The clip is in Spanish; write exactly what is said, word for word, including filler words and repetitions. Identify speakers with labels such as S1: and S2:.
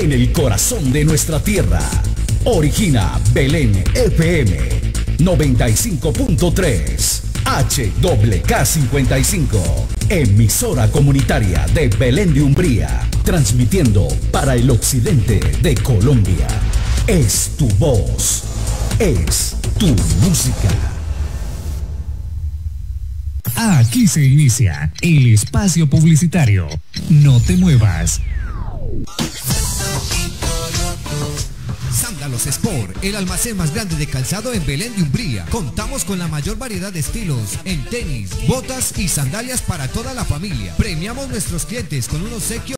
S1: en el corazón de nuestra tierra. Origina Belén F M noventa y cinco punto tres, H W K cincuenta y cinco, emisora comunitaria de Belén de Umbría, transmitiendo para el occidente de Colombia. Es tu voz, es tu música.
S2: Aquí se inicia el espacio publicitario. No te muevas.
S3: Sándalos Sport, el almacén más grande de calzado en Belén de Umbría. Contamos con la mayor variedad de estilos en tenis, botas y sandalias para toda la familia. Premiamos nuestros clientes con un obsequio